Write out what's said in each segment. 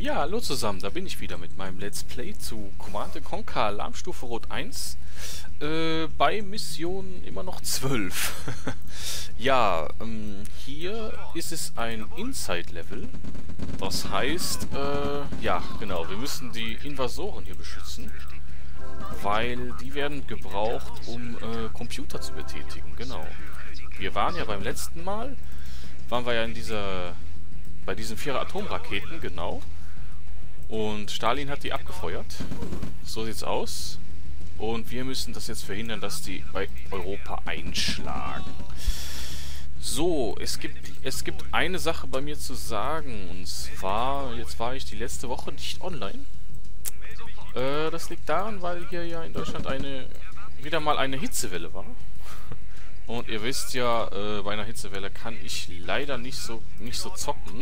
Ja, hallo zusammen, da bin ich wieder mit meinem Let's Play zu Command & Conquer Alarmstufe Rot 1 bei Mission immer noch 12. Ja, hier ist es ein Inside-Level. Das heißt, ja, genau, wir müssen die Invasoren hier beschützen, weil die werden gebraucht, um Computer zu betätigen, genau. Wir waren ja beim letzten Mal, waren wir ja in bei diesen 4 Atomraketen, genau. Und Stalin hat die abgefeuert. So sieht's aus. Und wir müssen das jetzt verhindern, dass die bei Europa einschlagen. So, es gibt eine Sache bei mir zu sagen. Und zwar, jetzt war ich die letzte Woche nicht online. Das liegt daran, weil hier ja in Deutschland wieder mal eine Hitzewelle war. Und ihr wisst ja, bei einer Hitzewelle kann ich leider nicht so zocken.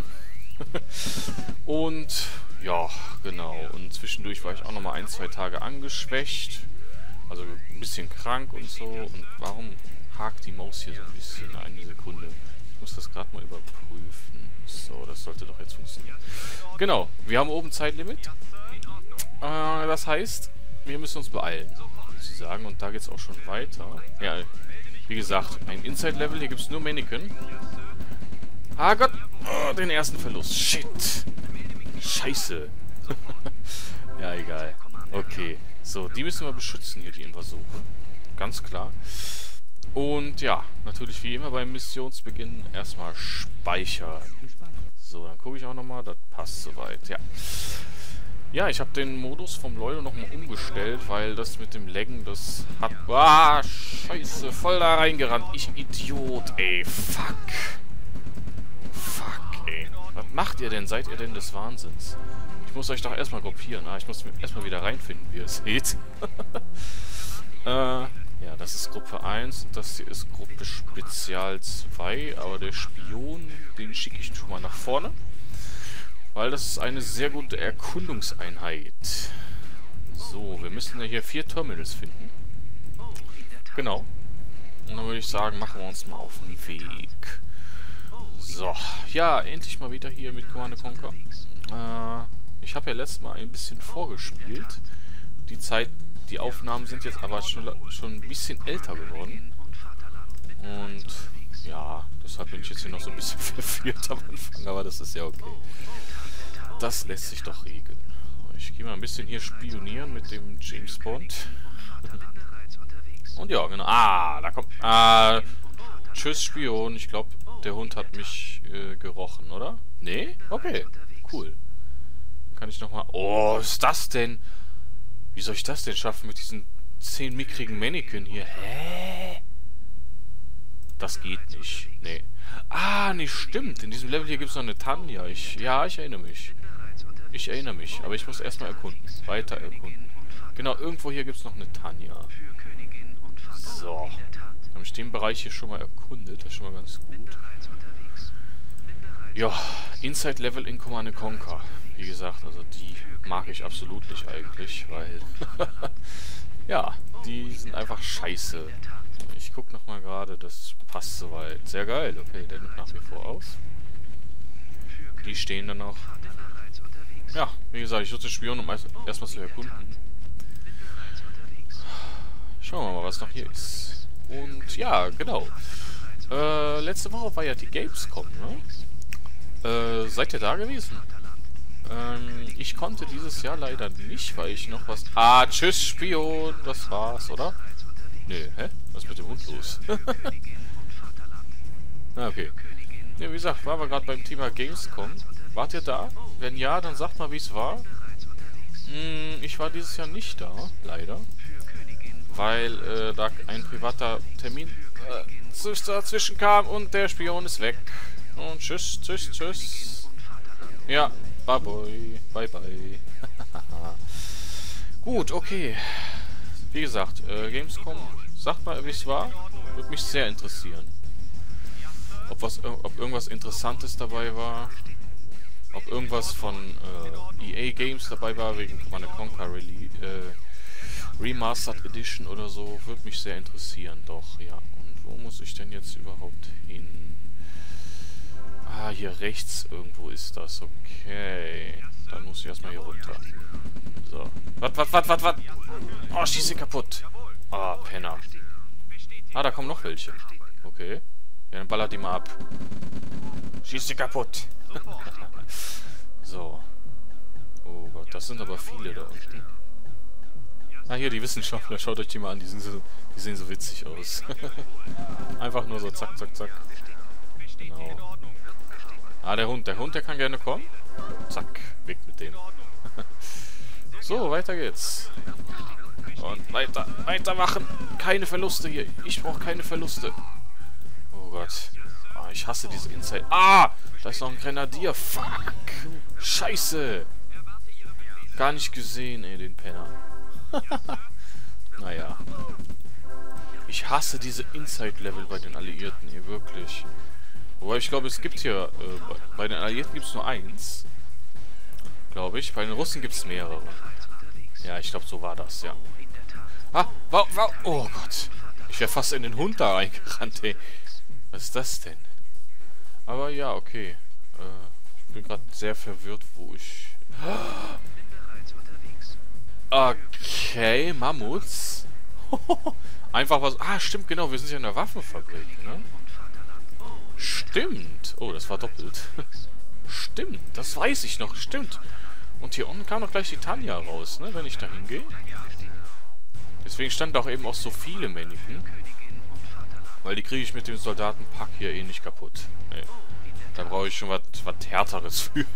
Und ja, genau. Und zwischendurch war ich auch nochmal 1-2 Tage angeschwächt. Also ein bisschen krank und so. Und warum hakt die Maus hier so ein bisschen? Eine Sekunde. Ich muss das gerade mal überprüfen. So, das sollte doch jetzt funktionieren. Genau, wir haben oben Zeitlimit. Das heißt, wir müssen uns beeilen, sozusagen. Und da geht es auch schon weiter. Ja, wie gesagt, ein Inside-Level. Hier gibt es nur Mannequin. Ah Gott! Oh, den ersten Verlust. Shit! Scheiße! Ja, egal. Okay. So, die müssen wir beschützen hier, die Invasoren. Ganz klar. Und ja, natürlich wie immer beim Missionsbeginn erstmal speichern. So, dann gucke ich auch nochmal. Das passt soweit. Ja. Ja, ich habe den Modus vom Loido nochmal umgestellt, weil das mit dem Laggen, das hat... Ah, scheiße, voll da reingerannt. Ich Idiot, ey. Fuck. Ey. Was macht ihr denn? Seid ihr denn des Wahnsinns? Ich muss euch doch erstmal gruppieren. Ich muss erstmal wieder reinfinden, wie ihr es seht. Ja, das ist Gruppe 1 und das hier ist Gruppe Spezial 2. Aber der Spion, den schicke ich schon mal nach vorne. Weil das ist eine sehr gute Erkundungseinheit. So, wir müssen ja hier 4 Terminals finden. Genau. Und dann würde ich sagen, machen wir uns mal auf den Weg. So, ja, endlich mal wieder hier mit Command & Conquer. Ich habe ja letztes Mal ein bisschen vorgespielt. Die Aufnahmen sind jetzt aber schon ein bisschen älter geworden. Und ja, deshalb bin ich jetzt hier noch so ein bisschen verwirrt am Anfang, aber das ist ja okay. Das lässt sich doch regeln. Ich gehe mal ein bisschen hier spionieren mit dem James Bond. Und ja, genau. Da kommt... tschüss, Spion. Ich glaube, der Hund hat mich gerochen, oder? Nee? Okay. Cool. Kann ich nochmal... Oh, was ist das denn? Wie soll ich das denn schaffen mit diesen 10 mickrigen Mannequin hier? Hä? Das geht nicht. Nee. Nee, stimmt. In diesem Level hier gibt es noch eine Tanja. Ja, ich erinnere mich. Ich erinnere mich. Aber ich muss erstmal erkunden. Weiter erkunden. Genau, irgendwo hier gibt es noch eine Tanja. So. Habe ich den Bereich hier schon mal erkundet. Das ist schon mal ganz gut. Ja, Inside-Level in Command & Conquer. Wie gesagt, also die mag ich absolut nicht eigentlich, weil... ja, die sind einfach scheiße. Ich gucke nochmal gerade, das passt soweit. Sehr geil, okay, der nimmt nach wie vor aus. Die stehen dann noch. Ja, wie gesagt, ich nutze Spion, um erstmal zu erkunden. Schauen wir mal, was noch hier ist. Und ja, genau. Letzte Woche war ja die Gamescom, ne? Seid ihr da gewesen? Ich konnte dieses Jahr leider nicht, weil ich noch was... Tschüss, Spion! Das war's, oder? Nee, hä? Was ist mit dem Hund los? Okay. Ja, wie gesagt, waren wir gerade beim Thema Gamescom. Wart ihr da? Wenn ja, dann sagt mal, wie es war. Ich war dieses Jahr nicht da, leider. Weil da ein privater Termin dazwischen kam und der Spion ist weg. Und tschüss, tschüss, tschüss. Ja, bye bye, bye bye. Gut, okay. Wie gesagt, Gamescom, sagt mal, wie es war. Würde mich sehr interessieren. Ob irgendwas Interessantes dabei war. Ob irgendwas von EA Games dabei war, wegen Command & Conquer Remastered Edition oder so. Würde mich sehr interessieren, doch, ja. Und wo muss ich denn jetzt überhaupt hin? Hier rechts irgendwo ist das, okay. Dann muss ich erstmal hier runter. So. Was? Oh, schieß ihn kaputt. Oh, Penner. Ah, da kommen noch welche. Okay. Ja, dann ballert die mal ab. Schieß sie kaputt. So. Oh Gott, das sind aber viele da unten. Ah, hier, die Wissenschaftler. Schaut euch die mal an. Die sehen so witzig aus. Einfach nur so zack, zack, zack. Genau. Ah, der Hund, der kann gerne kommen. Zack, weg mit dem. So, weiter geht's. Und weitermachen. Keine Verluste hier. Ich brauche keine Verluste. Oh Gott. Oh, ich hasse diese Inside. Ah! Da ist noch ein Grenadier. Fuck! Scheiße! Gar nicht gesehen, ey, den Penner. Naja. Ich hasse diese Inside-Level bei den Alliierten hier, wirklich. Wobei ich glaube, es gibt hier, bei den Alliierten gibt es nur eins. Glaube ich. Bei den Russen gibt es mehrere. Ja, ich glaube, so war das, ja. Ah, oh Gott. Ich wäre fast in den Hund da reingerannt, ey. Was ist das denn? Aber ja, okay. Ich bin gerade sehr verwirrt, wo ich... Okay, Mammuts. Einfach was... Ah, stimmt, genau. Wir sind ja in der Waffenfabrik, ne? Stimmt. Oh, das war doppelt. Stimmt, das weiß ich noch. Stimmt. Und hier unten kam doch gleich die Tanja raus, ne? Wenn ich da hingehe. Deswegen standen auch eben auch so viele Männchen. Weil die kriege ich mit dem Soldatenpack hier eh nicht kaputt. Nee. Da brauche ich schon was Härteres für.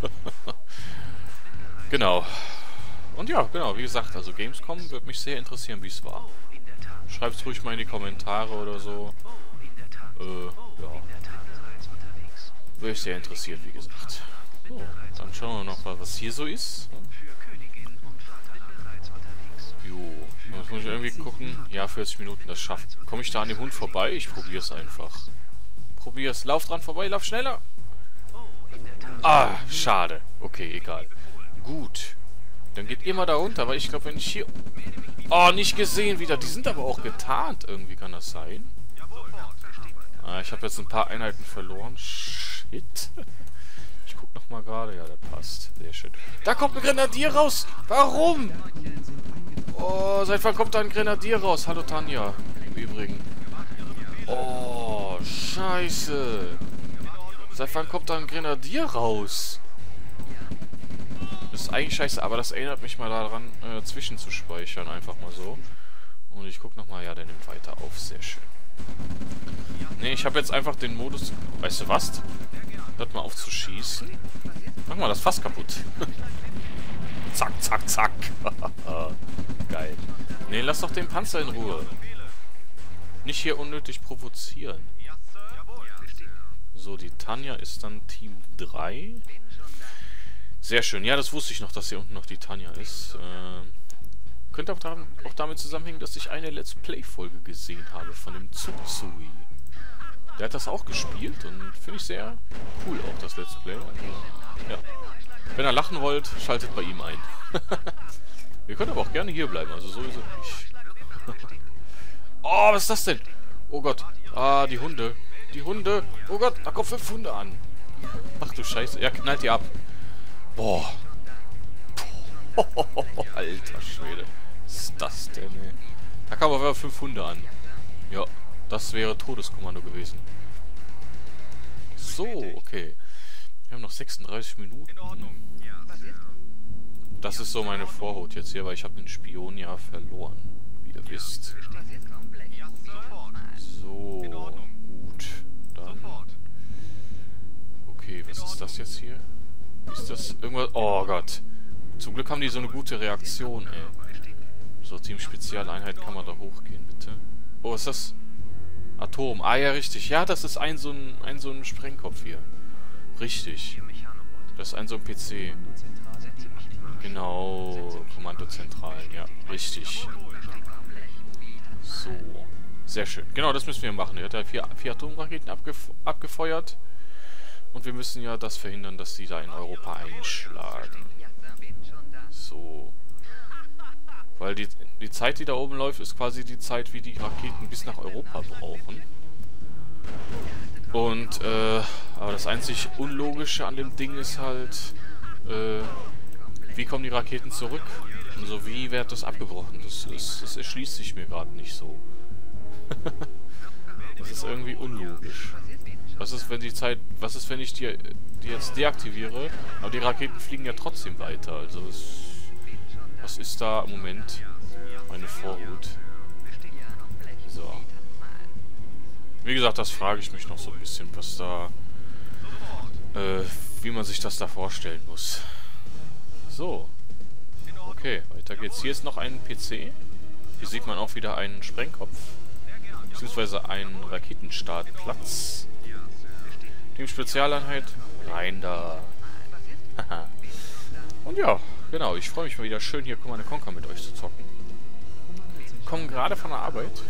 Genau. Und ja, genau, wie gesagt, also Gamescom würde mich sehr interessieren, wie es war. Schreibt's ruhig mal in die Kommentare oder so. Ja. Wäre ich sehr interessiert, wie gesagt. So, dann schauen wir noch mal, was hier so ist. Jo, jetzt muss ich irgendwie gucken. Ja, 40 Minuten, das schafft. Komme ich da an dem Hund vorbei? Ich probiere es einfach. Probier's. Lauf dran vorbei, lauf schneller. Ah, schade. Okay, egal. Gut. Dann geht ihr mal da runter, weil ich glaube, wenn ich hier... Oh, nicht gesehen wieder. Die sind aber auch getarnt irgendwie, kann das sein? Ah, ich habe jetzt ein paar Einheiten verloren. Shit. Ich guck noch mal gerade. Ja, das passt. Sehr schön. Da kommt ein Grenadier raus. Warum? Oh, seit wann kommt da ein Grenadier raus? Hallo Tanja. Im Übrigen. Oh, scheiße. Seit wann kommt da ein Grenadier raus? Das ist eigentlich scheiße, aber das erinnert mich mal daran, zwischenzuspeichern. Einfach mal so. Und ich guck nochmal. Ja, der nimmt weiter auf. Sehr schön. Ne, ich habe jetzt einfach den Modus... Weißt du was? Hört mal auf zu schießen. Mach mal das Fass kaputt. Zack, zack, zack. Geil. Ne, lass doch den Panzer in Ruhe. Nicht hier unnötig provozieren. So, die Tanja ist dann Team 3. Sehr schön. Ja, das wusste ich noch, dass hier unten noch die Tanja ist. Könnte auch damit zusammenhängen, dass ich eine Let's Play-Folge gesehen habe von dem Tsutsui. Der hat das auch gespielt und finde ich sehr cool auch, das Let's Play. Also, ja. Wenn ihr lachen wollt, schaltet bei ihm ein. Ihr könnt aber auch gerne hier bleiben, also sowieso nicht. Oh, was ist das denn? Oh Gott. Ah, die Hunde. Die Hunde. Oh Gott, da kommen 5 Hunde an. Ach du Scheiße. Ja, knallt die ab. Boah. Alter Schwede. Was ist das denn, ey? Da kamen aber 5 Hunde an. Ja, das wäre Todeskommando gewesen. So, okay. Wir haben noch 36 Minuten. Das ist so meine Vorhut jetzt hier, weil ich habe den Spion ja verloren. Wie ihr wisst. So, gut. Dann... Okay, was ist das jetzt hier? Ist das irgendwas... Oh Gott. Zum Glück haben die so eine gute Reaktion, ey. So, Team Spezialeinheit, kann man da hochgehen, bitte? Oh, ist das... Atom. Ah, ja, richtig. Ja, das ist ein so ein Sprengkopf hier. Richtig. Das ist ein so ein PC. Genau. Kommandozentralen, ja. Richtig. So. Sehr schön. Genau, das müssen wir machen. Er hat ja 4 Atomraketen abgefeuert. Und wir müssen ja das verhindern, dass die da in Europa einschlagen. So. Weil die Zeit, die da oben läuft, ist quasi die Zeit, wie die Raketen bis nach Europa brauchen. Und, aber das einzig Unlogische an dem Ding ist halt, Wie kommen die Raketen zurück? Also wie wird das abgebrochen? Das erschließt sich mir gerade nicht so. Das ist irgendwie unlogisch. Was ist, wenn ich die jetzt deaktiviere? Aber die Raketen fliegen ja trotzdem weiter. Also was ist da im Moment meine Vorhut? So. Wie gesagt, das frage ich mich noch so ein bisschen, was da... wie man sich das da vorstellen muss. So. Okay, weiter geht's. Hier ist noch ein PC. Hier sieht man auch wieder einen Sprengkopf. Beziehungsweise einen Raketenstartplatz. Team Spezialeinheit. Rein da. Und ja, genau. Ich freue mich mal wieder schön hier Command & Conquer mit euch zu zocken. Kommen gerade von der Arbeit.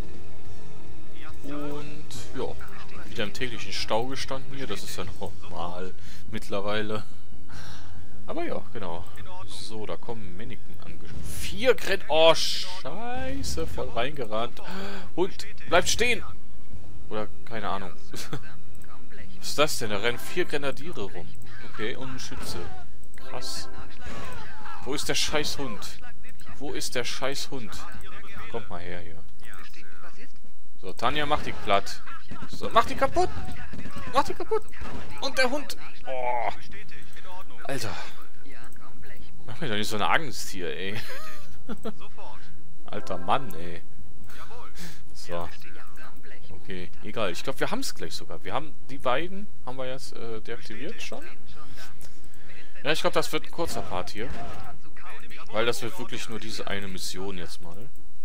Und ja, wieder im täglichen Stau gestanden hier. Das ist ja normal mittlerweile. Aber ja, genau. So, da kommen Mannequin angeschaut. 4 Grenadiere. Oh, scheiße. Voll reingerannt. Und bleibt stehen. Oder, keine Ahnung. Was ist das denn? Da rennen 4 Grenadiere rum. Okay, und ein Schütze. Krass. Wo ist der Scheißhund? Wo ist der Scheißhund? Kommt mal her hier. So, Tanja, mach die platt. So, mach die kaputt. Mach die kaputt. Und der Hund. Oh. Alter. Mach mir doch nicht so eine Angst hier, ey. Alter Mann, ey. So. Okay, egal. Ich glaube, wir haben es gleich sogar. Wir haben die beiden, haben wir jetzt deaktiviert schon. Ja, ich glaube, das wird ein kurzer Part hier. Weil das wird wirklich nur diese eine Mission jetzt mal.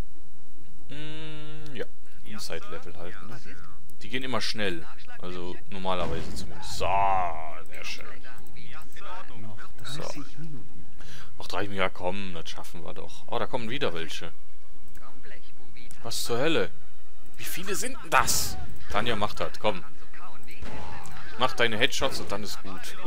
Ja, Inside-Level halt, ne? Die gehen immer schnell. Also normalerweise zumindest. So, sehr schön. So. Noch 3 Minuten. Ja, komm, das schaffen wir doch. Oh, da kommen wieder welche. Was zur Hölle? Wie viele sind denn das? Tanja, mach das, komm. Mach deine Headshots und dann ist gut.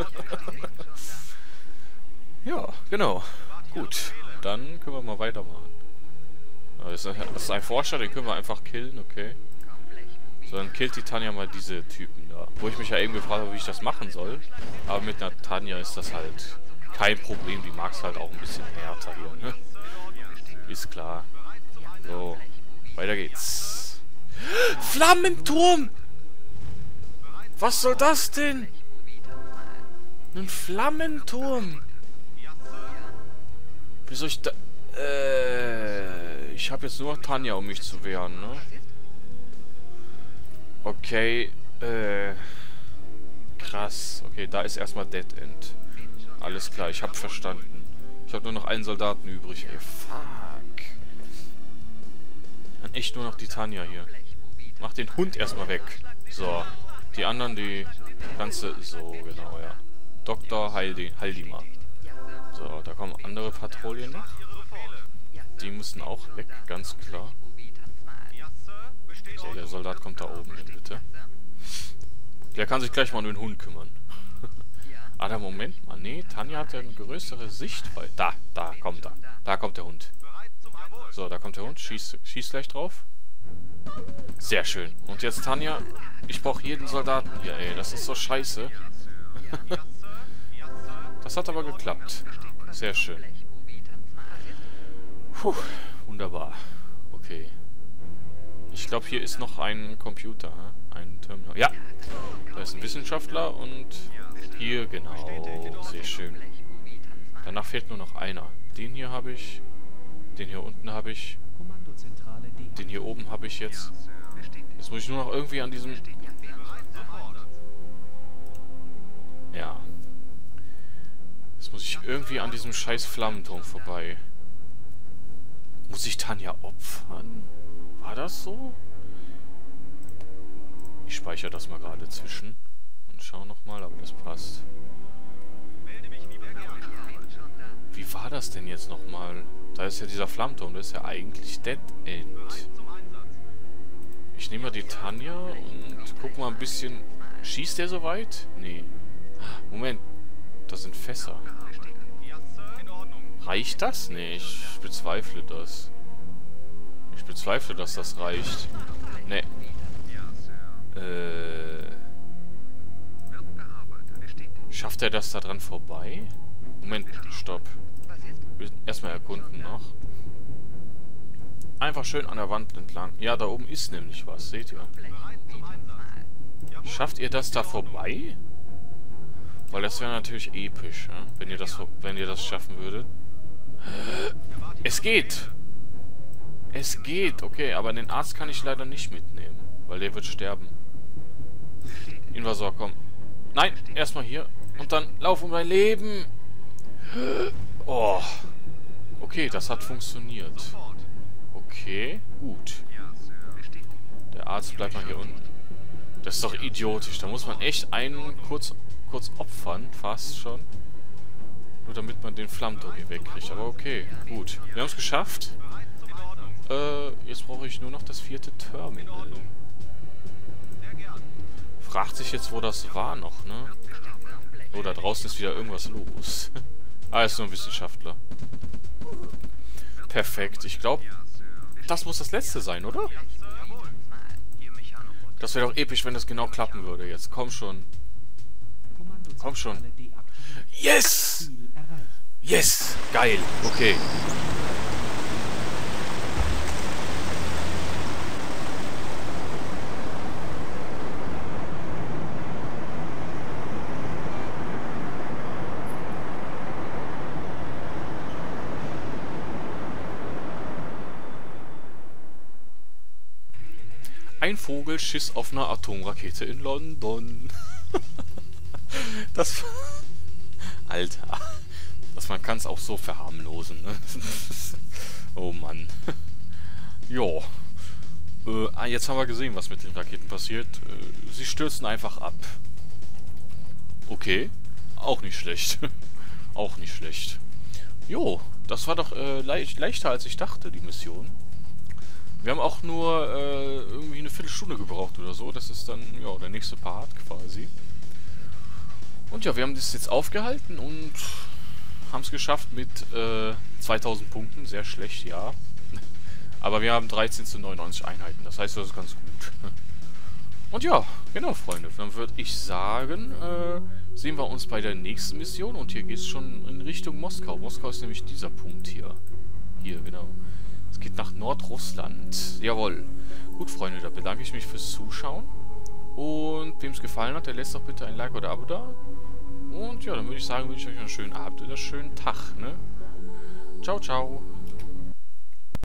Ja, genau. Gut, dann können wir mal weitermachen. Das ist ein Forscher, den können wir einfach killen, okay. So, dann killt die Tanja mal diese Typen da. Wo ich mich ja eben gefragt habe, wie ich das machen soll. Aber mit einer Tanja ist das halt kein Problem. Die mag es halt auch ein bisschen härter hier, ne? Ist klar. So, weiter geht's. Flammenturm! Was soll das denn? Ein Flammenturm! Wie soll ich da... ich habe jetzt nur noch Tanja, um mich zu wehren, ne? Okay, krass. Okay, da ist erstmal Dead End. Alles klar, ich habe verstanden. Ich habe nur noch einen Soldaten übrig. Ey, fuck. Dann echt nur noch die Tanja hier. Mach den Hund erstmal weg. So, die anderen, die ganze... So, genau, ja. Dr. Haldimar. So, da kommen andere Patrouillen noch. Die müssen auch weg, ganz klar. So, der Soldat kommt da oben hin, bitte. Der kann sich gleich mal um den Hund kümmern. Ah, Moment mal. Nee, Tanja hat ja eine größere Sichtweite. Da kommt er. Da kommt der Hund. So, da kommt der Hund. Schieß gleich drauf. Sehr schön. Und jetzt Tanja. Ich brauche jeden Soldaten hier, ey. Das ist so scheiße. Das hat aber geklappt. Sehr schön. Puh, wunderbar. Okay. Ich glaube, hier ist noch ein Computer, ein Terminal. Ja, da ist ein Wissenschaftler und hier, genau, sehr schön. Danach fehlt nur noch einer. Den hier habe ich, den hier unten habe ich, den hier oben habe ich jetzt. Jetzt muss ich nur noch irgendwie an diesem... Ja. Jetzt muss ich irgendwie an diesem scheiß Flammenturm vorbei. Muss ich Tanja opfern? War das so? Ich speichere das mal gerade zwischen. Und schau nochmal, aber das passt. Wie war das denn jetzt nochmal? Da ist ja dieser Flammenturm, das ist ja eigentlich Dead End. Ich nehme mal die Tanja und guck mal ein bisschen... Schießt der so weit? Nee. Moment. Das sind Fässer. Reicht das? Nee, ich bezweifle das. Ich bezweifle, dass das reicht. Nee. Schafft er das da dran vorbei? Moment, stopp. Erstmal erkunden noch. Einfach schön an der Wand entlang. Ja, da oben ist nämlich was, seht ihr? Schafft ihr das da vorbei? Weil das wäre natürlich episch, ja? Wenn ihr das schaffen würdet. Es geht! Es geht, okay, aber den Arzt kann ich leider nicht mitnehmen, weil der wird sterben. Invasor, komm. Nein, erstmal hier. Und dann lauf um dein Leben. Oh. Okay, das hat funktioniert. Okay, gut. Der Arzt bleibt mal hier unten. Das ist doch idiotisch. Da muss man echt einen kurz opfern, fast schon. Nur damit man den Flammdoggy wegkriegt. Aber okay, gut. Wir haben es geschafft. Jetzt brauche ich nur noch das 4. Terminal. Fragt sich jetzt, wo das war noch, ne? Oh, da draußen ist wieder irgendwas los. Ah, ist nur ein Wissenschaftler. Perfekt. Ich glaube, das muss das letzte sein, oder? Das wäre doch episch, wenn das genau klappen würde jetzt. Komm schon. Komm schon. Yes! Yes! Geil. Okay. Ein Vogel schiss auf einer Atomrakete in London. Das... Alter. Man kann es auch so verharmlosen, ne? Oh Mann. Jo. Jetzt haben wir gesehen, was mit den Raketen passiert. Sie stürzen einfach ab. Okay. Auch nicht schlecht. Auch nicht schlecht. Jo, das war doch leichter, als ich dachte, die Mission. Wir haben auch nur irgendwie eine Viertelstunde gebraucht oder so. Das ist dann, ja, der nächste Part quasi. Und ja, wir haben das jetzt aufgehalten und haben es geschafft mit 2000 Punkten. Sehr schlecht, ja. Aber wir haben 13 zu 99 Einheiten. Das heißt, das ist ganz gut. Und ja, genau, Freunde. Dann würde ich sagen, sehen wir uns bei der nächsten Mission. Und hier geht es schon in Richtung Moskau. Moskau ist nämlich dieser Punkt hier. Hier, genau. Es geht nach Nordrussland. Jawohl. Gut, Freunde, da bedanke ich mich fürs Zuschauen. Und wem es gefallen hat, der lässt doch bitte ein Like oder Abo da. Und ja, dann würde ich sagen, wünsche ich euch einen schönen Abend oder einen schönen Tag, ne? Ciao, ciao.